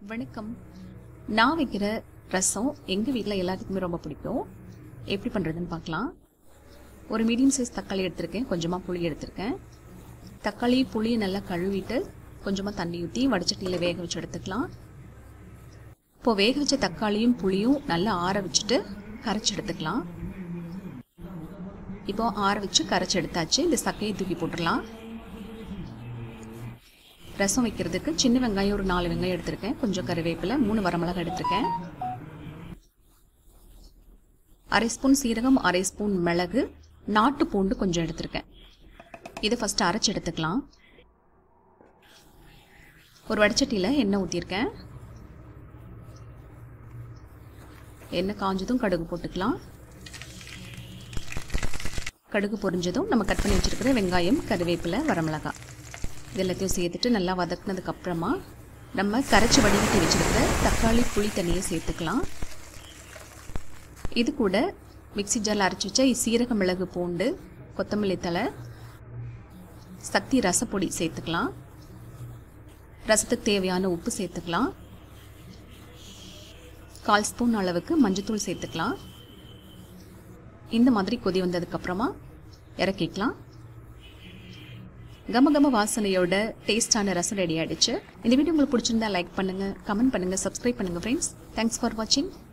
வணக்கம். நான் வைக்கிற ரசம் எங்கள் வீட்டில் எல்லாத்துக்குமே ரொம்ப பிடிக்கும். எப்படி பண்ணுறதுன்னு பார்க்கலாம். ஒரு மீடியம் சைஸ் தக்காளி எடுத்திருக்கேன், கொஞ்சமாக புளி எடுத்திருக்கேன். தக்காளி புளியை நல்லா கழுவிட்டு கொஞ்சமாக தண்ணி ஊற்றி வடிச்சட்டியில் வேக வச்சு எடுத்துக்கலாம். இப்போது வேக வச்ச தக்காளியும் புளியும் நல்லா ஆற வச்சுட்டு கரைச்சி எடுத்துக்கலாம். இப்போ ஆற வச்சு கரைச்சி எடுத்தாச்சு. இந்த சக்கையை தூக்கி போட்டுடலாம். ரசம் வைக்கிறதுக்கு சின்ன வெங்காயம் ஒரு 4 வெங்காயம் எடுத்திருக்கேன், கொஞ்சம் கருவேப்பிலை, 3 வரமிளகாய் எடுத்திருக்கேன், அரை ஸ்பூன் சீரகம், அரை ஸ்பூன் மிளகு, நாட்டு பூண்டு கொஞ்சம் எடுத்திருக்கேன். இதை ஃபர்ஸ்ட் அரைச்சி எடுத்துக்கலாம். ஒரு வடிச்சட்டியில் எண்ணெய் ஊற்றிருக்கேன். எண்ணெய் காஞ்சதும் கடுகு போட்டுக்கலாம். கடுகு பொரிஞ்சதும் நம்ம கட் பண்ணி வச்சிருக்கிற வெங்காயம், கருவேப்பிலை, வரமிளகாய் இது எல்லாத்தையும் சேர்த்துட்டு நல்லா வதக்குனதுக்கு அப்புறமா நம்ம கரைச்சி வடிகட்டி வச்சிருக்கிற தக்காளி புளி தண்ணியை சேர்த்துக்கலாம். இது கூட மிக்ஸி ஜாரில் அரைச்சி வச்ச சீரக, மிளகு, பூண்டு, கொத்தமல்லி தழை, சக்தி ரசப்பொடி சேர்த்துக்கலாம். ரசத்துக்கு தேவையான உப்பு சேர்த்துக்கலாம். 1/4 ஸ்பூன் அளவுக்கு மஞ்சத்தூள் சேர்த்துக்கலாம். இந்த மாதிரி கொதி வந்ததுக்கப்புறமா இறக்கிக்கலாம். கம வாசனையோட டேஸ்டான ரசம் ரெடி ஆயிடுச்சு. இந்த வீடியோ உங்களுக்கு பிடிச்சிருந்தா லைக் பண்ணுங்க, கமெண்ட் பண்ணுங்க, சப்ஸ்கிரைப் பண்ணுங்க ஃப்ரெண்ட்ஸ். தேங்க்ஸ் ஃபார் வாட்சிங்.